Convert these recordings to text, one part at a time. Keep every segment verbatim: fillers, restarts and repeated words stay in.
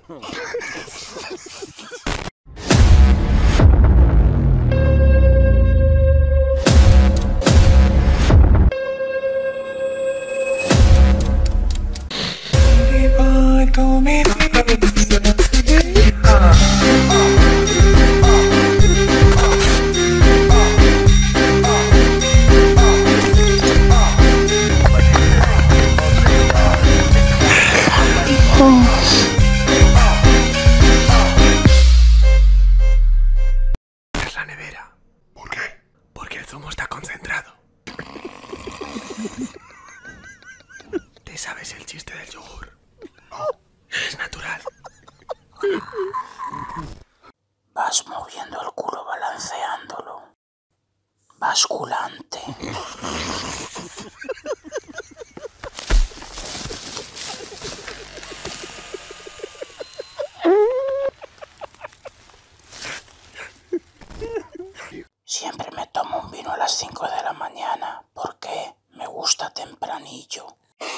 La nevera. ¿Por qué? Porque el zumo está concentrado. ¿Te sabes el chiste del yogur? Es natural. Vas moviendo el culo balanceándolo. Basculante. Siempre me tomo un vino a las cinco de la mañana porque me gusta tempranillo.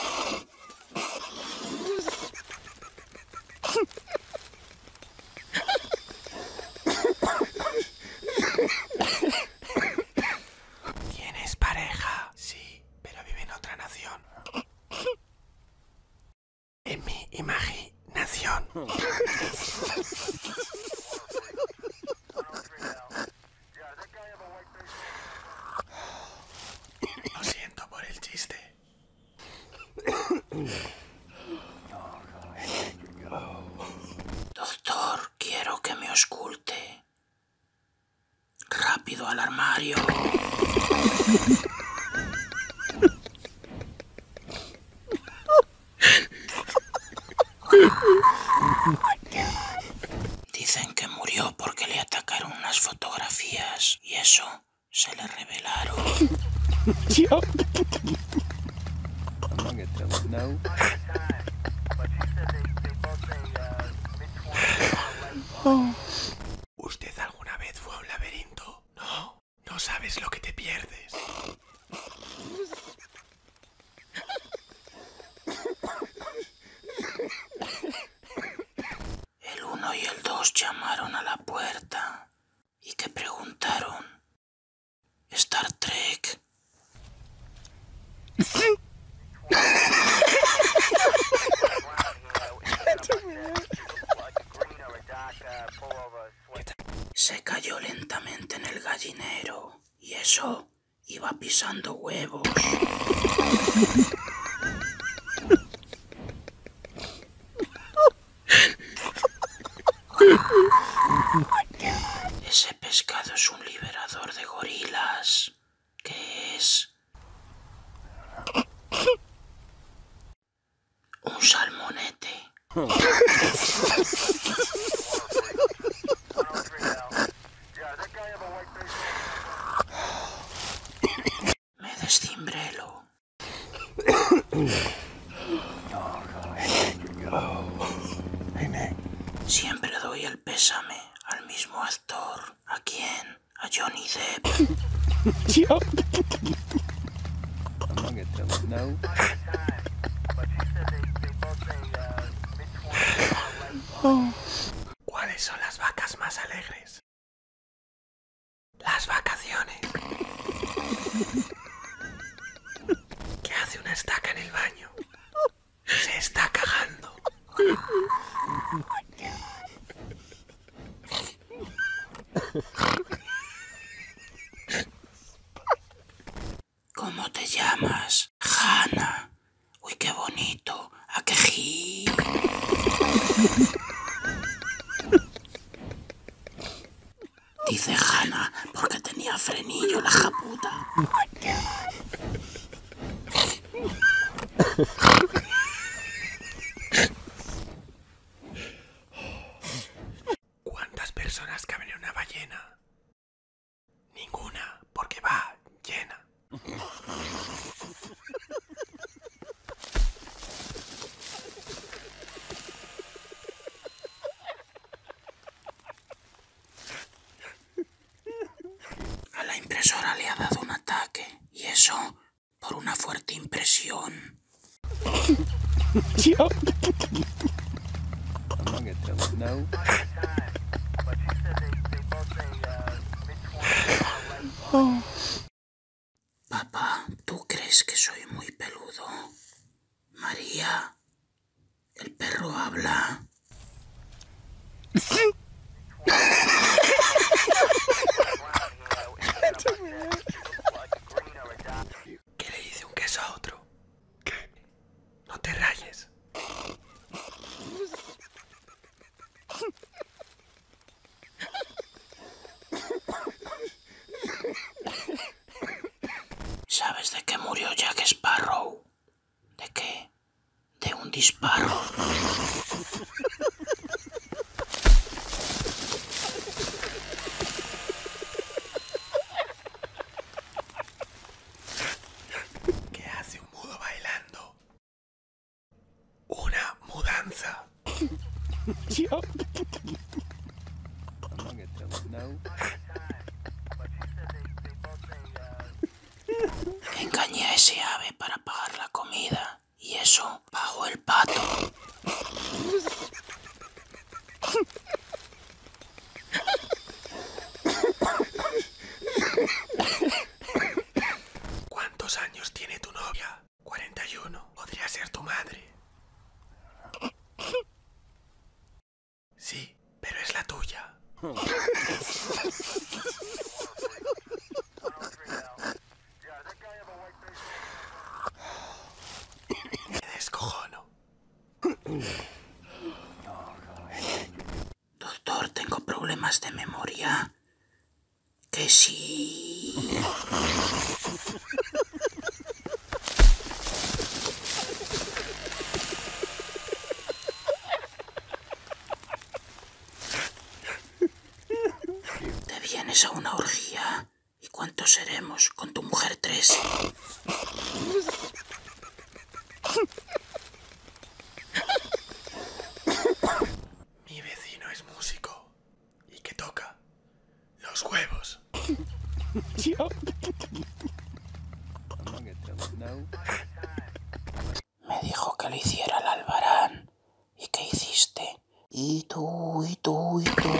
¿Tienes pareja? Sí, pero vive en otra nación. En mi imaginación. Lo siento por el chiste. Doctor, quiero que me ausculte. Rápido al armario. Dicen que murió porque le atacaron unas fotografías y eso se le revelaron. ¿Usted alguna vez fue a un laberinto? No, no sabes lo que te pierdes. El uno y el dos llamaron a la puerta y que preguntaron: ¿Star Trek? Se cayó lentamente en el gallinero y eso iba pisando huevos. Ese pescado es un liberador de gorilas. ¿Qué es? Un salmonete. Me descimbrelo. Siempre doy el pésame al mismo actor. ¿A quién? A Johnny Depp. ¿Cuáles son las vacas más alegres? Las vacaciones. ¿Qué hace una estaca en el baño? Se está cagando. ¿Cómo te llamas? Hannah. Uy, qué bonito. ¿A qué ji? Dice Hannah porque tenía frenillo la japuta. ¿Cuántas personas caben en una ballena? Ninguna, porque va llena. A la impresora le ha dado un ataque y eso por una fuerte impresión. Papá, ¿tú crees que soy muy peludo? María, ¿el perro habla? ¿Qué le dice un queso a otro? ¿Qué? No te rayes. ¿Sabes de qué murió Jack Sparrow? ¿De qué? De un disparo. ¿Qué hace un mudo bailando? Una mudanza. Engañé a ese ave para pagar la comida y eso pagó el pato. ¿Cuántos años tiene tu novia? cuarenta y uno. Podría ser tu madre. Sí, pero es la tuya. Me descojono. Doctor, tengo problemas de memoria. Que sí. ¿Te vienes a una orgía? ¿Y cuántos seremos? Con tu mujer tres. Mi vecino es músico. ¿Y qué toca? Los huevos. Me dijo que le hiciera el albarán. ¿Y qué hiciste? Y tú, y tú, y tú.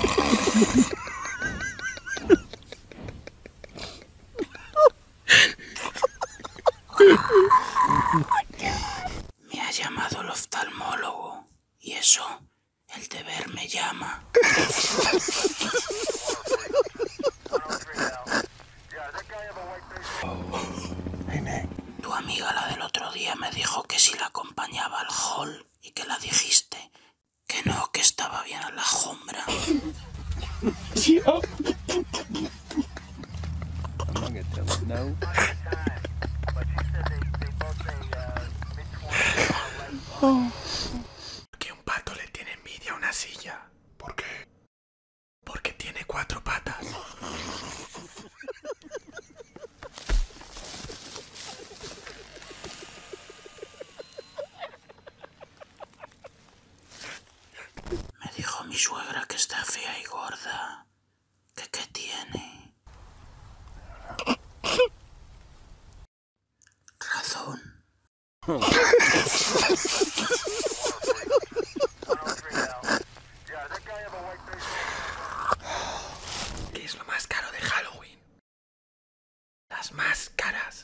Me ha llamado el oftalmólogo. Y eso, el deber me llama. Tu amiga, la del otro día, me dijo que si la acompañaba al hall y que la dijiste que no, que estaba bien a la alfombra. ¿Por qué un pato le tiene envidia a una silla? ¿Por qué? Porque tiene cuatro patas. Me dijo mi suegra que está fea y gorda. ¿Que qué tiene? Razón. ¿Qué es lo más caro de Halloween? Las máscaras.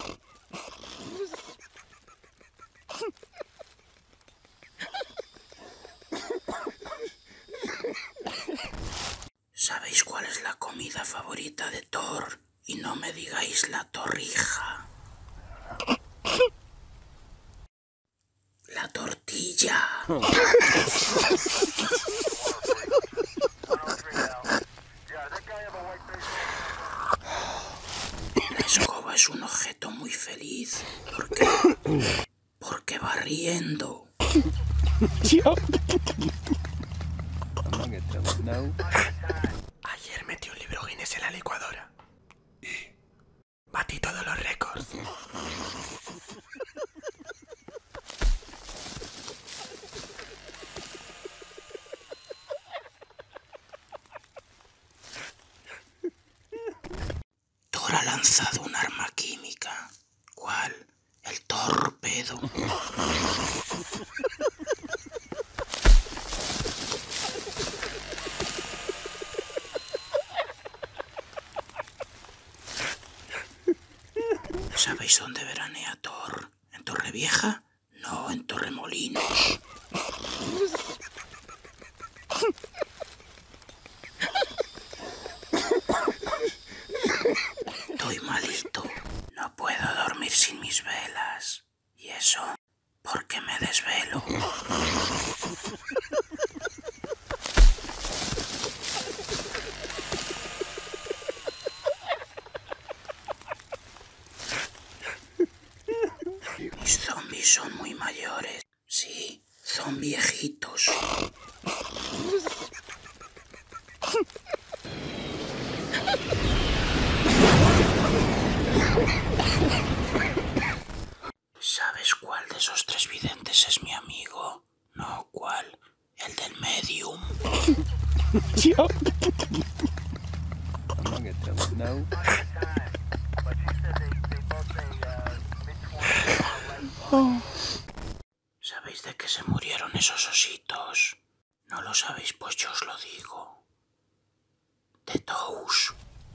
¿Sabéis cuál es la comida favorita de Thor? Y no me digáis la torrija. La tortilla. La escoba es un objeto muy feliz. ¿Por qué? Porque va riendo. Ayer metí un libro Guinness en la licuadora. Y batí todos los récords. Thor ha lanzado un arma química. ¿Cuál? El torpedo. ¿Sabéis dónde veranea Thor? ¿En Torrevieja? No, en Torremolinos. Estoy malito. No puedo dormir sin mis velas. ¿Y eso? Porque me desvelo. Mis zombies son muy mayores. Sí, son viejitos. ¿Sabes cuál de esos tres videntes es mi amigo? No, ¿cuál? El del medium. ¿Sabéis de qué se murieron esos ositos? ¿No lo sabéis? Pues yo os lo digo. De tous.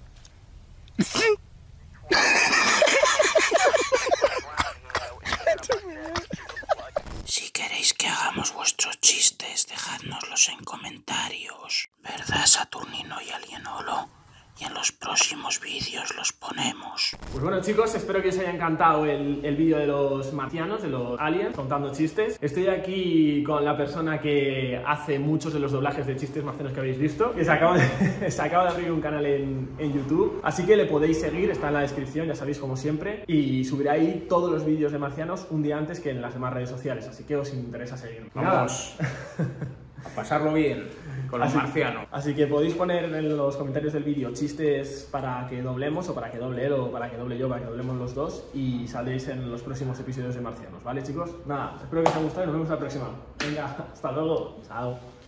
Si queréis que hagamos vuestros chistes, dejádnoslos en comentarios. ¿Verdad, Saturnino y Alienolo? Y en los próximos vídeos los ponemos. Pues bueno, chicos, espero que os haya encantado el, el vídeo de los marcianos, de los aliens, contando chistes. Estoy aquí con la persona que hace muchos de los doblajes de chistes marcianos que habéis visto, que se acaba de, se acaba de abrir un canal en, en YouTube, así que le podéis seguir, está en la descripción, ya sabéis, como siempre, y subirá ahí todos los vídeos de marcianos un día antes que en las demás redes sociales, así que os interesa seguir. Vamos a pasarlo bien con los así, marcianos. Así que podéis poner en los comentarios del vídeo chistes para que doblemos, o para que doble él, o para que doble yo, para que doblemos los dos, y saldréis en los próximos episodios de Marcianos, ¿vale, chicos? Nada, espero que os haya gustado y nos vemos la próxima. Venga, hasta luego. Chao.